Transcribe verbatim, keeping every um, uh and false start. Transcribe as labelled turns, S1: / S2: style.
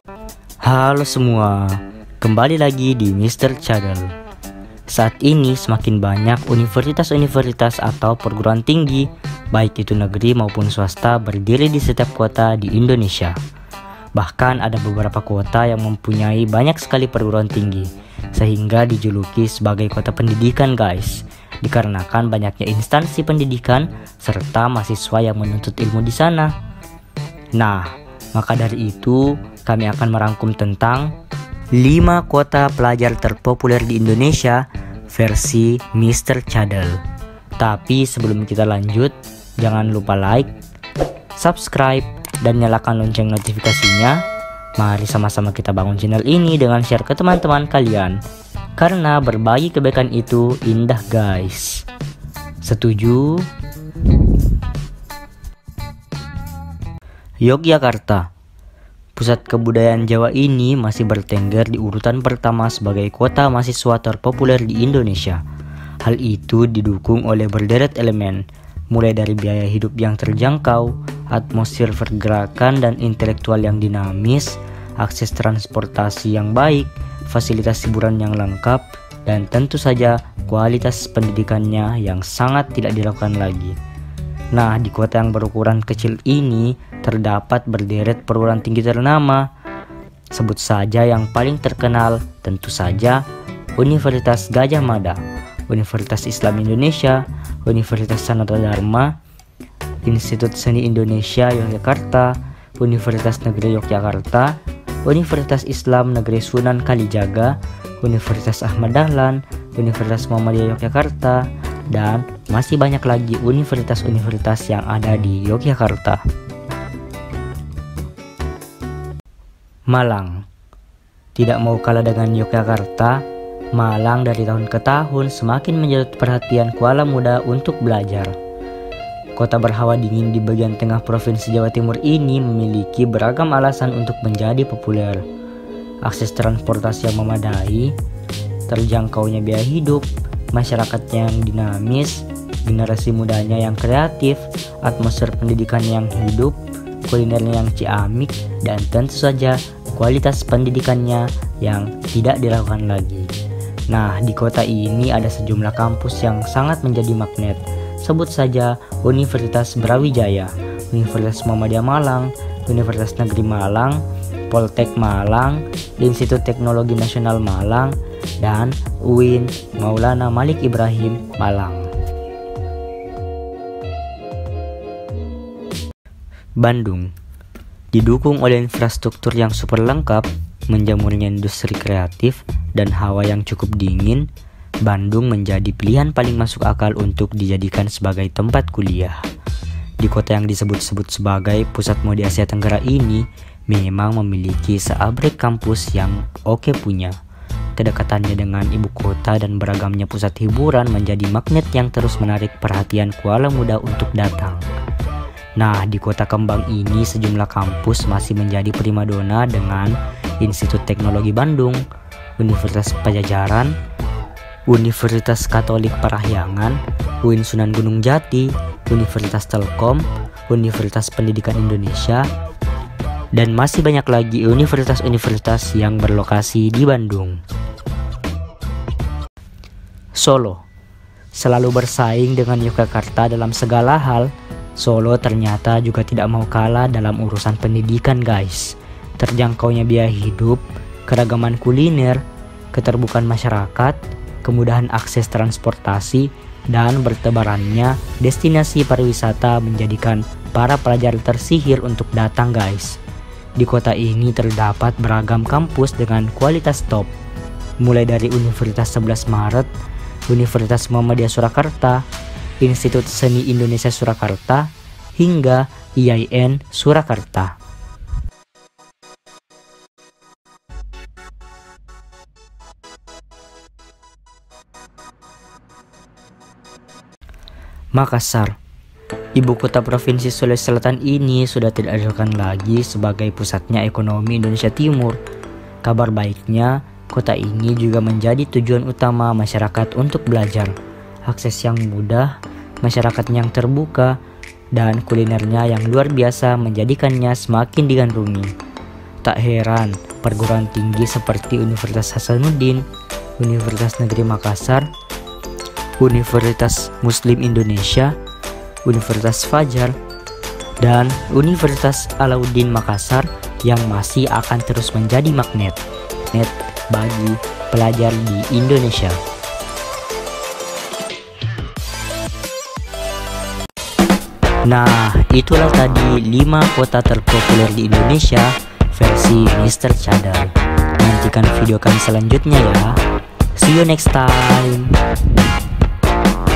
S1: Halo semua, kembali lagi di mister Channel. Saat ini semakin banyak universitas-universitas atau perguruan tinggi, baik itu negeri maupun swasta, berdiri di setiap kota di Indonesia. Bahkan ada beberapa kota yang mempunyai banyak sekali perguruan tinggi, sehingga dijuluki sebagai kota pendidikan guys, dikarenakan banyaknya instansi pendidikan serta mahasiswa yang menuntut ilmu di sana. Nah, maka dari itu kami akan merangkum tentang lima kota pelajar terpopuler di Indonesia versi mister Channel. Tapi sebelum kita lanjut, jangan lupa like, subscribe, dan nyalakan lonceng notifikasinya. Mari sama-sama kita bangun channel ini dengan share ke teman-teman kalian, karena berbagi kebaikan itu indah guys. Setuju? Yogyakarta. Pusat kebudayaan Jawa ini masih bertengger di urutan pertama sebagai kota mahasiswa terpopuler di Indonesia. Hal itu didukung oleh berderet elemen, mulai dari biaya hidup yang terjangkau, atmosfer pergerakan dan intelektual yang dinamis, akses transportasi yang baik, fasilitas hiburan yang lengkap, dan tentu saja kualitas pendidikannya yang sangat tidak dilakukan lagi. Nah, di kota yang berukuran kecil ini terdapat berderet perguruan tinggi ternama. Sebut saja yang paling terkenal, tentu saja Universitas Gadjah Mada, Universitas Islam Indonesia, Universitas Sanata Dharma, Institut Seni Indonesia Yogyakarta, Universitas Negeri Yogyakarta, Universitas Islam Negeri Sunan Kalijaga, Universitas Ahmad Dahlan, Universitas Muhammadiyah Yogyakarta, dan masih banyak lagi universitas-universitas yang ada di Yogyakarta. Malang. Tidak mau kalah dengan Yogyakarta, Malang dari tahun ke tahun semakin menjadi perhatian kuala muda untuk belajar. Kota berhawa dingin di bagian tengah Provinsi Jawa Timur ini memiliki beragam alasan untuk menjadi populer. Akses transportasi yang memadai, terjangkaunya biaya hidup, masyarakatnya yang dinamis, generasi mudanya yang kreatif, atmosfer pendidikan yang hidup, kulinernya yang ciamik, dan tentu saja kualitas pendidikannya yang tidak diragukan lagi. Nah, di kota ini ada sejumlah kampus yang sangat menjadi magnet. Sebut saja Universitas Brawijaya, Universitas Muhammadiyah Malang, Universitas Negeri Malang, Poltek Malang, Institut Teknologi Nasional Malang, dan U I N Maulana Malik Ibrahim Malang. Bandung. Didukung oleh infrastruktur yang super lengkap, menjamurnya industri kreatif, dan hawa yang cukup dingin, Bandung menjadi pilihan paling masuk akal untuk dijadikan sebagai tempat kuliah. Di kota yang disebut-sebut sebagai pusat mode Asia Tenggara ini, memang memiliki seabrek kampus yang oke punya. Kedekatannya dengan ibu kota dan beragamnya pusat hiburan menjadi magnet yang terus menarik perhatian kuala muda untuk datang. Nah, di kota kembang ini sejumlah kampus masih menjadi primadona dengan Institut Teknologi Bandung, Universitas Pajajaran, Universitas Katolik Parahyangan, U I N Sunan Gunung Jati, Universitas Telkom, Universitas Pendidikan Indonesia, dan masih banyak lagi universitas-universitas yang berlokasi di Bandung. Solo. Selalu bersaing dengan Yogyakarta dalam segala hal, Solo ternyata juga tidak mau kalah dalam urusan pendidikan guys. Terjangkaunya biaya hidup, keragaman kuliner, keterbukaan masyarakat, kemudahan akses transportasi, dan bertebarannya destinasi pariwisata menjadikan para pelajar tersihir untuk datang guys. Di kota ini terdapat beragam kampus dengan kualitas top, mulai dari Universitas sebelas Maret, Universitas Muhammadiyah Surakarta, Institut Seni Indonesia Surakarta, hingga I I N Surakarta. Makassar. Ibu kota Provinsi Sulawesi Selatan ini sudah tidak diragukan lagi sebagai pusatnya ekonomi Indonesia Timur. Kabar baiknya, kota ini juga menjadi tujuan utama masyarakat untuk belajar. Akses yang mudah, masyarakat yang terbuka, dan kulinernya yang luar biasa menjadikannya semakin digandrungi. Tak heran, perguruan tinggi seperti Universitas Hasanuddin, Universitas Negeri Makassar, Universitas Muslim Indonesia, Universitas Fajar, dan Universitas Alauddin Makassar yang masih akan terus menjadi magnet net bagi pelajar di Indonesia. Nah, itulah tadi lima kota terpopuler di Indonesia versi Mister Cadar. Nantikan video kami selanjutnya ya. See you next time.